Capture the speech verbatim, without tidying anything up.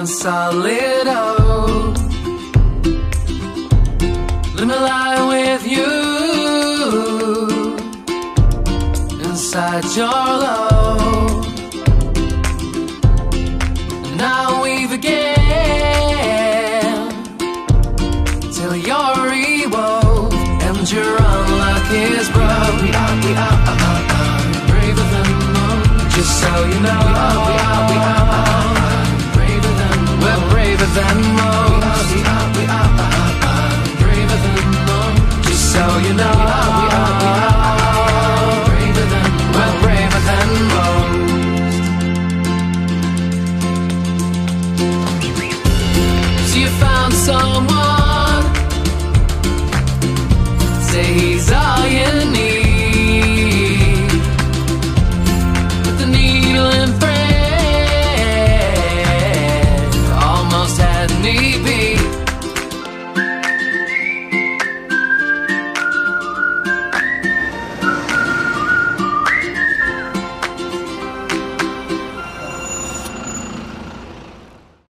solid oak. Let me lie with you inside your love. Now weave again till you're rewove and your unluck is broke. We are, we are, uh, uh, uh, braver than most. Just so you know, we are, we are, we are, uh, uh, braver than most. We're braver than most. We are, we are, we are, uh, uh, braver than most. Just so you know, we are, we are, we are, uh, braver than most. We're braver than most. So you found someone